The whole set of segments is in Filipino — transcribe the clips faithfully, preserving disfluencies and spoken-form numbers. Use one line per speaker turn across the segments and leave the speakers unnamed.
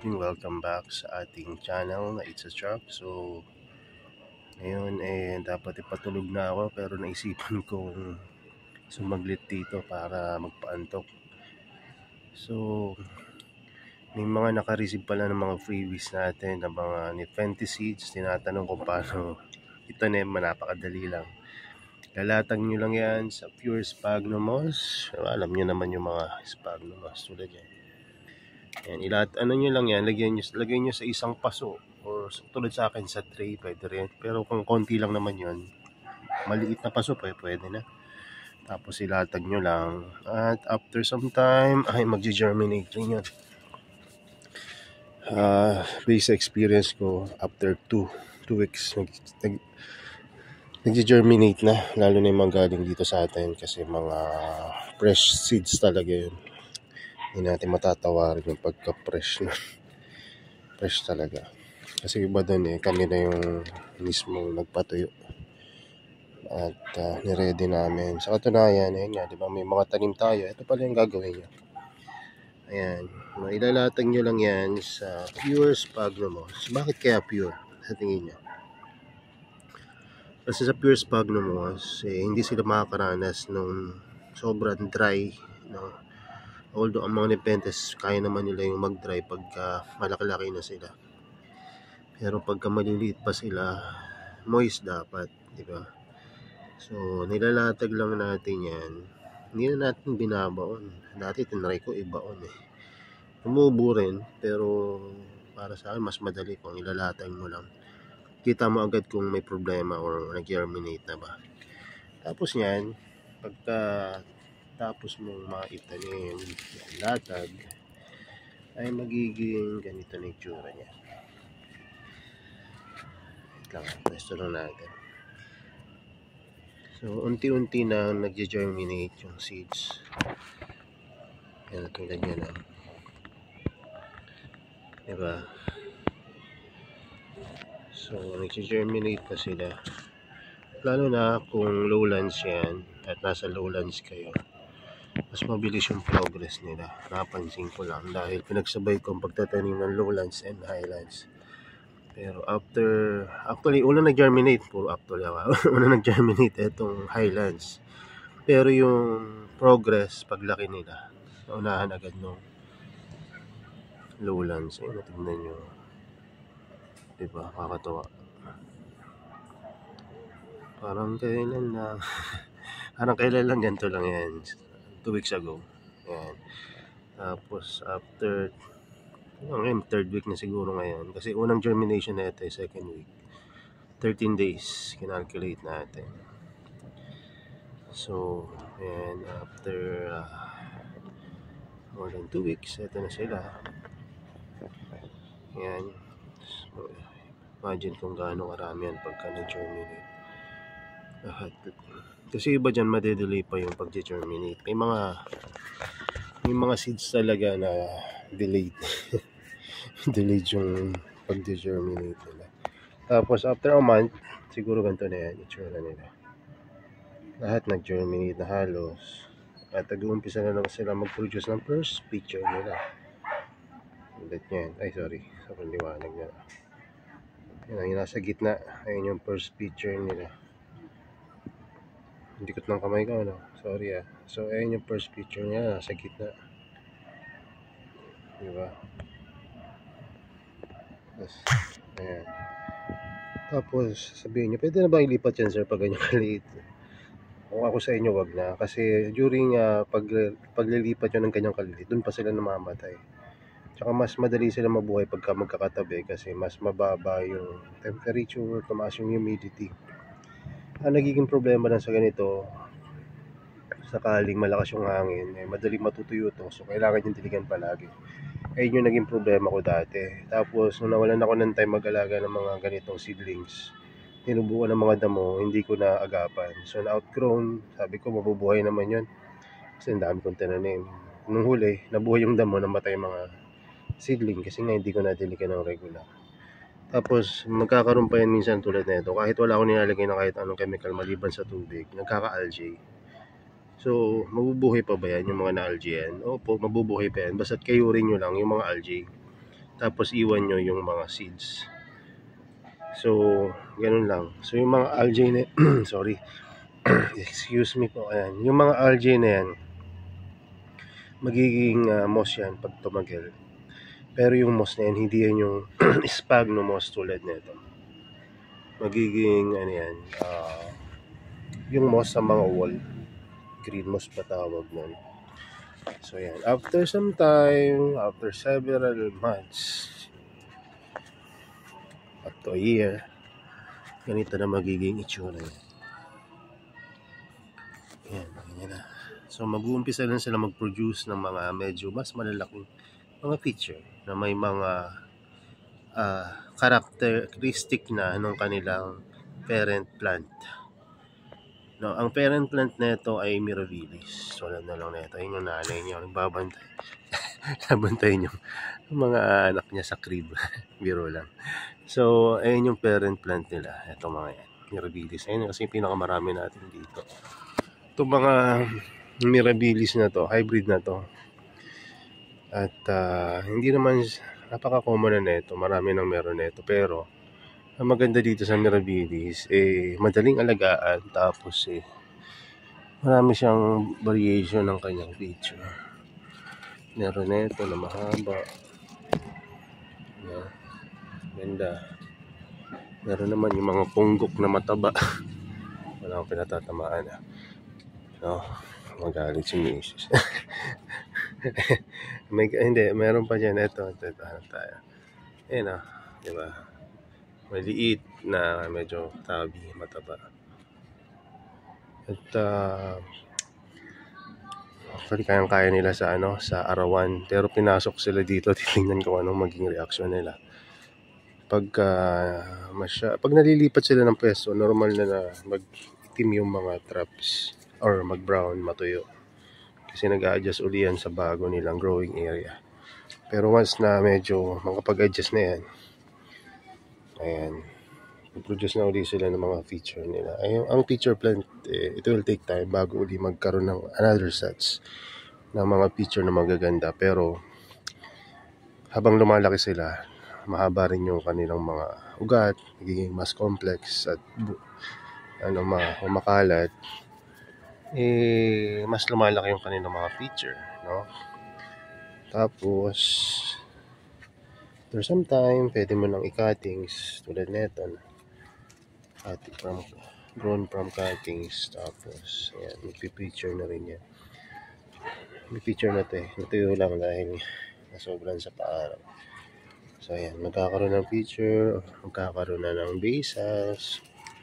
morning, welcome back sa ating channel na It's a Truck. So, ngayon eh dapat ipatulog na ako pero naisipan kong sumaglit dito para magpaantok. So, may mga naka-receive pala ng mga freebies natin ng mga Nepenthe seeds. Tinatanong ko paano itanim, napakadali lang. Lalatag nyo lang yan sa pure sphagnum moss. Alam nyo naman yung mga sphagnum moss tulad yan. Yan, ilat ano nyo lang yan, lagyan nyo, lagyan nyo sa isang paso or tulad sa akin sa tray, pwede rin. Pero kung konti lang naman yun, maliit na paso pa, pwede na. Tapos ilatag nyo lang at after some time ay magge-germinate rin yun. Uh, based sa experience ko, after two two weeks nag, nag, nagge-germinate na, lalo na yung mga galing dito sa atin kasi mga fresh seeds talaga yun. Hindi natin matatawarin yung pagka-fresh na. Fresh talaga. Kasi iba doon eh, kami na yung mismo nagpatuyo. At uh, niready namin. Sa katunayan, ayun nga, di ba, may mga tanim tayo. Ito pala yung gagawin nyo. Ayan. Mailalatag nyo lang yan sa pure sphagnum moss. Bakit kaya pure? Sa tingin nyo? Kasi sa pure sphagnum moss, eh, hindi sila makakaranas nung sobrang dry, no? Although ang mga Nepenthes, kaya naman nila yung mag-dry pagka malaki-laki na sila. Pero pagka maliliit pa sila, moist dapat, di ba? So, nilalatag lang natin yan. Hindi na natin binabaon. Dati tinry ko ibaon eh. Tumubo rin, pero para sa akin mas madali kung ilalatag mo lang. Kita mo agad kung may problema or nag-germinate na ba. Tapos yan, pagka tapos mong maitanim, latag, ay magiging ganito na itsura niya. Wait lang, pwesto lang natin. So, unti-unti na nag-germinate yung seeds. Yan, tulad yan na. Diba? So, nag-germinate na sila. Lalo na kung lowlands yan at nasa lowlands kayo, mas mabilis yung progress nila. Napansin ko lang dahil pinagsabay ko ang pagtatanim ng lowlands and highlands. Pero after, actually, una nag-germinate, puro actually ako, una nag-germinate itong highlands. Pero yung progress, paglaki nila, naunahan agad nung lowlands. Ayun, tingnan nyo. Diba, kakatawa. Parang kailan lang, parang kailan lang ganito lang yan. Two weeks ago. Yan. Tapos after ngayon, third week na siguro ngayon. Kasi unang germination na ito, second week. thirteen days, kinalculate natin. So, and after uh, more than two weeks, ito na sila. Yan. So, imagine kung gaano karami yan pagka na-germinate. Lahat. Kasi iba dyan, madedelay pa yung pag-germinate. May mga may mga seeds talaga na delayed. Delayed yung pag-germinate nila. Tapos after a month, siguro ganito na yan, itsura nila. Lahat nag-germinate na halos. At nag-uumpisa na naman sila mag-produce ng first picture nila. Ulit yan. Ay, sorry. Sa paliwanag nila. Yan, yung nasa gitna. Ayun yung first picture nila. Dikot ng kamay ko, no? Sorry ah. So, ayun yung first picture niya, nasa gitna. Diba? Tapos, ayan. Tapos, sabihin nyo, pwede na ba ilipat yan, sir, pag ganyan kaliit? Kung ako sa inyo, wag na. Kasi during uh, pag, paglilipat yun ng ganyang kaliit, dun pa sila namamatay. Tsaka mas madali sila mabuhay pagka magkakatabi kasi mas mababa yung temperature, tumaas yung humidity. Ang nagiging problema lang sa ganito, sakaling malakas yung hangin, eh, madali matutuyo to. So, kailangan yung diligan palagi. Ayun yung naging problema ko dati. Tapos, nung nawalan ako ng time mag-alaga ng mga ganitong seedlings, tinubuan ng mga damo, hindi ko na agapan. So, na-outgrown, sabi ko, mabubuhay naman yun. Kasi ang dami kong tinanim. Nung huli, nabuhay yung damo, namatay mga seedling kasi nga hindi ko nadiligan ng regular. Tapos, magkakaroon pa yan minsan tulad na ito. Kahit wala akong nilalagay na kahit anong chemical maliban sa tubig, nagkaka-algae. So, mabubuhay pa ba yan yung mga na-algae yan? Opo, mabubuhay pa yan. Basta't kayurin nyo lang yung mga algae. tapos iwan nyo yung mga seeds. So, ganun lang. So, yung mga algae na, sorry, excuse me po, ayan. Yung mga algae na yan, magiging uh, moss yan pag tumagil. Pero yung moss na yan, hindi yan yung sphagnum moss tulad nito. Magiging, ano yan, uh, yung moss sa mga wall. Green moss pa tawag nun. So, yan. After some time, after several months, up to a year, ganito na magiging itsura yan. Yan, ganyan na. So, mag-uumpisa lang sila mag-produce ng mga medyo mas malalaking mga feature na may mga uh, characteristic na ng kanilang parent plant. No, ang parent plant nito ay Mirabilis. So, na lang nito. Yun yung nanay niya. Nagbabantay. Nabantay niyo yung mga anak niya sa crib. Biro lang. So, ayun yung parent plant nila. Ito mga yan. Mirabilis. Ayun kasi yung pinakamarami natin dito. Ito mga Mirabilis na to. Hybrid na to. At uh, hindi naman napaka-common na nito. Marami nang meron nito. Pero, ang maganda dito sa Mirabilis, eh, madaling alagaan. Tapos, eh, marami siyang variation ng kanyang feature. Meron nito na mahaba. Yeah. Ganda. Meron naman yung mga punggok na mataba. Wala akong pinatatamaan. Ah. No, magalit si Missus May, hindi, meron pa dyan. Ito, ito, ito, ito tayo. Ayan ah, diba? Maliit na medyo tabi, mataba. At uh, actually kayang-kaya nila sa ano, sa arawan. Pero pinasok sila dito, titingnan ko anong maging reaction nila. Pag uh, masya, pag nalilipat sila ng pwesto, normal na na mag-itim yung mga traps or mag-brown, matuyo. Kasi nag-a-adjust uli yan sa bago nilang growing area. Pero once na medyo makapag-adjust na yan, ayan, produce na uli sila ng mga feature nila. Ayun, ang feature plant, eh, it will take time bago uli magkaroon ng another sets ng mga feature na magaganda. Pero habang lumalaki sila, mahaba rin yung kanilang mga ugat, nagiging mas complex at ano, makalat, eh, mas lumalaki yung kanilang mga feature, no? Tapos, after some time, pwede mo nang i-cuttings tulad neto. Cutting from, grown from cuttings. Tapos, ayan, may-feature na rin yan. May feature na ito eh. Natuyo lang dahil nasobran sa paaraw. So, ayan, magkakaroon ng feature, magkakaroon na ng bases.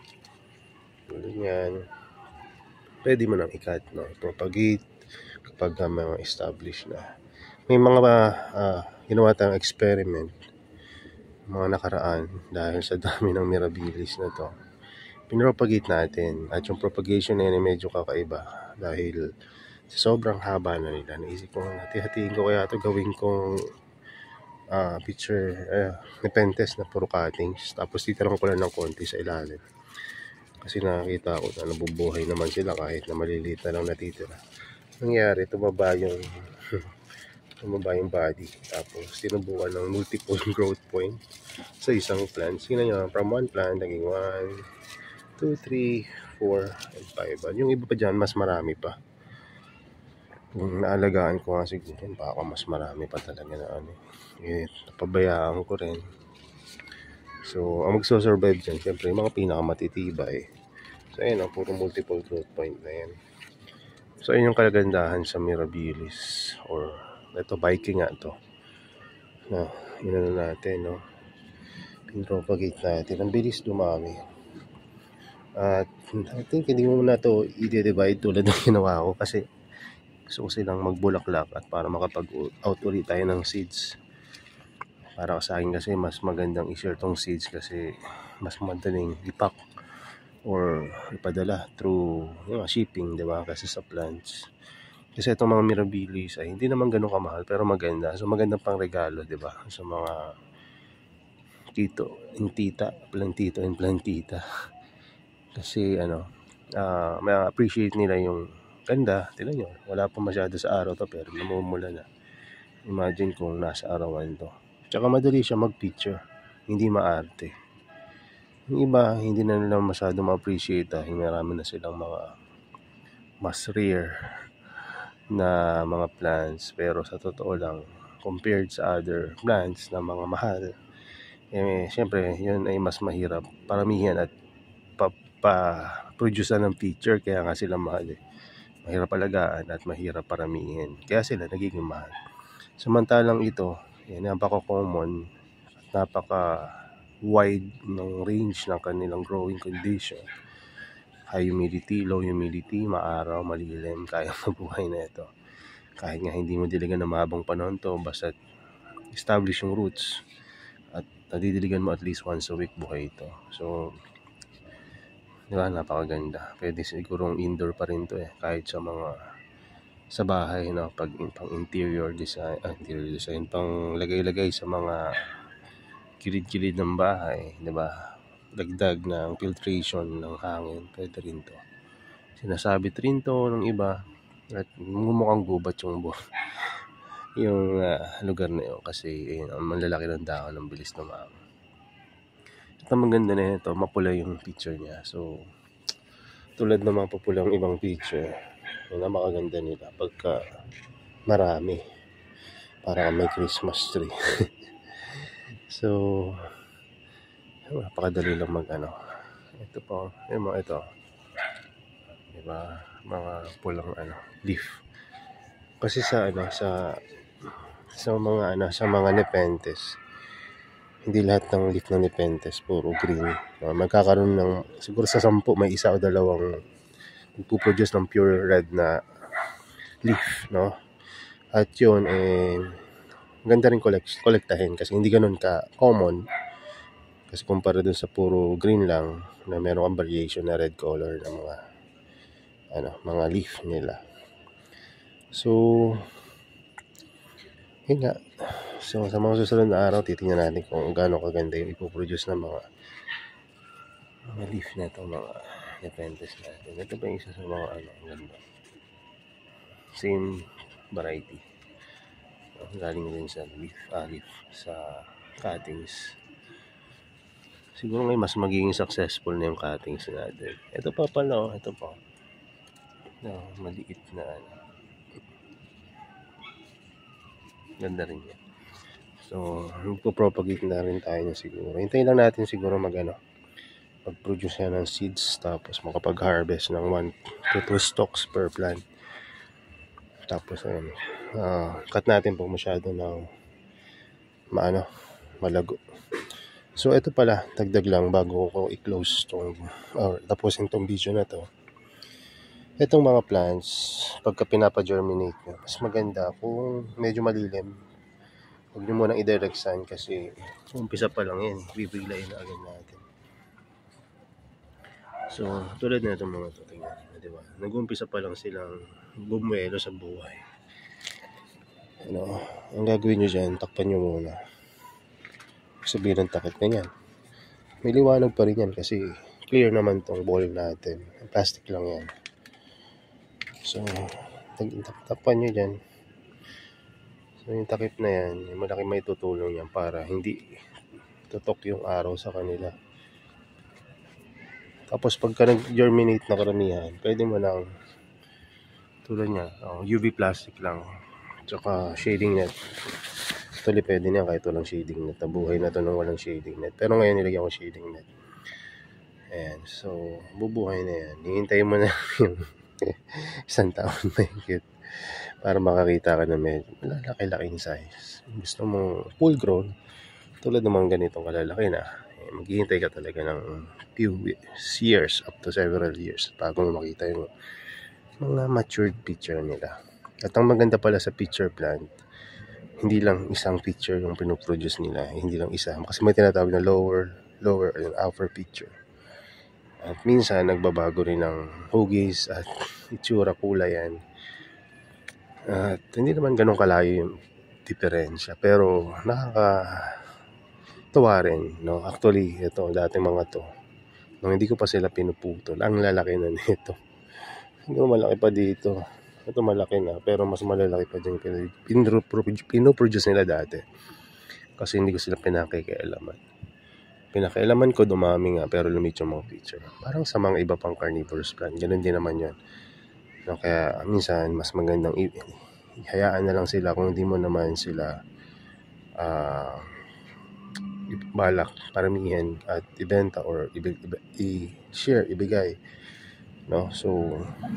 Tulad yan. Pwede mo nang i-cut, no? Propagate kapag uh, mga established na. May mga uh, ginawa tayong experiment mga nakaraan dahil sa dami ng Mirabilis na to. Pinropagate natin at yung propagation na yun ay medyo kakaiba dahil sa sobrang haba na nila. Naisip ko, hati-hatiin ko kaya ito gawin kong uh, picture, uh, nepenthes na puro cuttings. Tapos titirang ko lang ng konti sa ilalim. Kasi nakakita ko na nabubuhay naman sila kahit na maliliit na lang natitira. Nangyari, tumaba yung tumaba yung body. Tapos tinubukan ng multiple growth point sa isang plant. Sino nyo, from one plant, naging one, two, three, four, and five. Yung iba pa dyan, mas marami pa. Kung naalagaan ko nga siguro, baka mas marami pa talaga na ano. Eh, napabayaan ko rin. So, ang magso-survive dyan, syempre, yung mga pinakamatitibay. So, ayan, ang puro multiple growth point na yan. So, ayun yung kalagandahan sa Mirabilis. Or, ito, Viking nga ito. Na, yun na natin, no? Pinropagate natin. Ang bilis dumami. At, I think, hindi mo na ito i-divide tulad ng ginawa ko. Kasi, gusto ko silang magbulaklak at para makapag-out ulit tayo ng seeds. Para sa akin kasi mas magandang i-share tong seeds kasi mas madaling ipack or ipadala through you know, shipping, diba? Kasi sa plants. Kasi itong mga Mirabilis ay hindi naman ganun kamahal pero maganda. So magandang pang regalo, diba? Sa mga tito and tita, plantito and plantita. Kasi ano, uh, may appreciate nila yung ganda. Tignan nyo, wala pa masyado sa araw to pero namumula na. Imagine kung nasa arawan to. Tsaka madali siya mag-picture, hindi maarte. Yung iba, hindi na nila masyado ma-appreciate dahil marami na silang mga mas rare na mga plants. Pero sa totoo lang, compared sa other plants na mga mahal, eh, syempre, yun ay mas mahirap paramihan at pa-produce ng picture. Kaya nga sila mahal eh. Mahirap alagaan at mahirap paramihin. Kaya sila nagiging mahal. Samantalang ito, yan, napaka-common at napaka-wide ng range ng kanilang growing condition. High humidity, low humidity, maaraw, malilim, kaya mabuhay na ito. Kahit nga hindi mo diligan ng mahabang panahon to, basta establish yung roots at nadidiligan mo at least once a week, buhay ito. So, di ba, napakaganda. Pwede sigurong indoor pa rin to eh, kahit sa mga sa bahay, no, pag pang interior design, ah, interior design, pang lagay-lagay sa mga kilid-kilid ng bahay, di ba? Dagdag ng filtration ng hangin, pwede rin to. Sinasabit rin to ng iba at mumukhang gubat yung buhay yung uh, lugar na yun kasi ayun, ang malalaki ng dahon ng bilis tumama. At ang maganda na ito, mapula yung picture niya. So, tulad ng mga populang ibang picture, yun ang makaganda nila pagka marami, para may Christmas tree. So, napakadali lang mag ano. Ito po, yung mga ito, diba, mga pulang ano, leaf. Kasi sa ano, sa sa mga ano, sa mga nepenthes, hindi lahat ng leaf ng nepenthes puro green. Uh, magkakaroon ng siguro sa sampu may isa o dalawang magpuproduce ng pure red na leaf, no? At yun eh ganda rin collect, kolektahin kasi hindi ganun ka common. Kasi kumpara dun sa puro green lang na meron kang variation na red color ng mga ano, mga leaf nila. So, yun nga. So, sa mga susunod na araw, titingnan natin kung gaano kaganda yung ipoproduce ng mga mga leaf na ito, mga nepenthes natin. Ito pa yung isa sa mga ano, ganda. Same variety. Galing din sa leaf, ah, leaf sa cuttings. Siguro ngayon mas magiging successful na yung cuttings natin. Ito pa pala, oh, ito pa. No, maliit na ano. Ganda rin yan. So, magpo-propagate na rin tayo na siguro. Hintayin lang natin siguro mag ano, mag-produce yan ng seeds tapos makapag-harvest ng one to two stalks per plant. Tapos ano, uh, cut natin pag masyado ng maano, malago. So, ito pala, dagdag lang bago ko i-close tong, or tapusin tong video na to. Itong mga plants, pagka pinapa-germinate nyo, mas maganda kung medyo malilim. Huwag nyo munang i-direct sun kasi umpisa pa lang yan, bibiglayin na agad natin. So, tulad na itong mga ito, tingnan, diba? Nag-umpisa pa lang silang bumuelo sa buhay. Ano, ang gagawin nyo dyan, takpan nyo muna. Sabihin ng takip na yan. May liwanag pa rin yan kasi clear naman tong bowl natin. Plastic lang yan. So, takpan nyo dyan. So, yung takip na yan, malaki may tutulong yan para hindi tutok yung araw sa kanila. Tapos, pagka nag-germinate na karamihan, pwede mo lang, tulad niya, oh, U V plastic lang. Tsaka shading net. Actually, pwede niya kahit walang shading net. Nabuhay na to nung walang shading net. Pero ngayon, nilagyan ko shading net. Ayan. So, bubuhay na yan. Hihintayin mo na yung isang taon na higit para makakita ka na medyo malalaki-laking size. Gusto mo full grown, tulad naman ganitong kalalaki na, eh, maghihintay ka talaga ng few years, up to several years, bago mo makita yung mga matured picture nila. At ang maganda pala sa picture plant, hindi lang isang picture yung pinoproduce nila, hindi lang isa. Kasi may tinatawag na lower, lower, yung upper picture. At minsan, nagbabago rin ng hugis at itsura, kulay yan. At hindi naman ganun kalayo yung diferensya. Pero, nakakatuwa rin, no? Actually, ito, dating mga to, nung hindi ko pa sila pinuputol, ang lalaki na nito. Siguro malaki pa dito. Ito malaki na, pero mas malalaki pa din pinoproduce nila dati. kasi hindi ko sila pinakikialaman. Pinakialaman ko, dumami nga, pero lumit yung mga feature. Parang sa mga iba pang carnivorous plant, ganun din naman yun. No, kaya minsan mas magandang i- hayaan na lang sila kung hindi mo naman sila uh, balak paramihan at ibenta or ibig, i-share, ibigay, no? So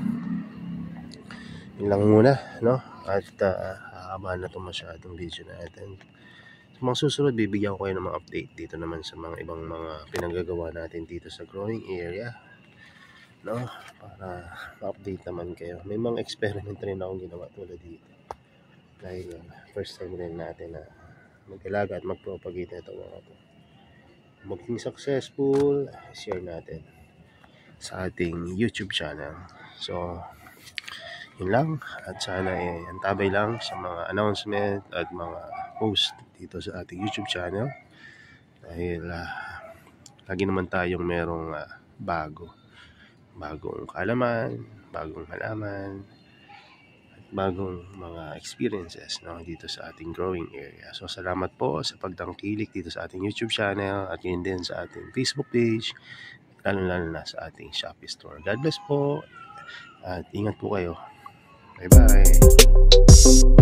yun lang muna, no? At uh, hahaba na ito masyadong video natin. Sa mga susunod, bibigyan ko kayo ng mga update dito naman sa mga ibang mga pinagagawa natin dito sa growing area, no? Para ma-update naman kayo. May mga experiment rin akong ginawa tulad dito. Dahil uh, first time rin natin na mag-alaga at mag-propagate na ito mga ito. Maging successful, share natin sa ating YouTube channel. So, yun lang. At sana eh, antabay lang sa mga announcement at mga post dito sa ating YouTube channel. Dahil uh, lagi naman tayong merong uh, bago. Bagong kaalaman, bagong halaman, at bagong mga experiences, no, dito sa ating growing area. So, salamat po sa pagtangkilik dito sa ating YouTube channel at yun din sa ating Facebook page, lalo-lalo na sa ating Shopee store. God bless po at ingat po kayo. Bye-bye.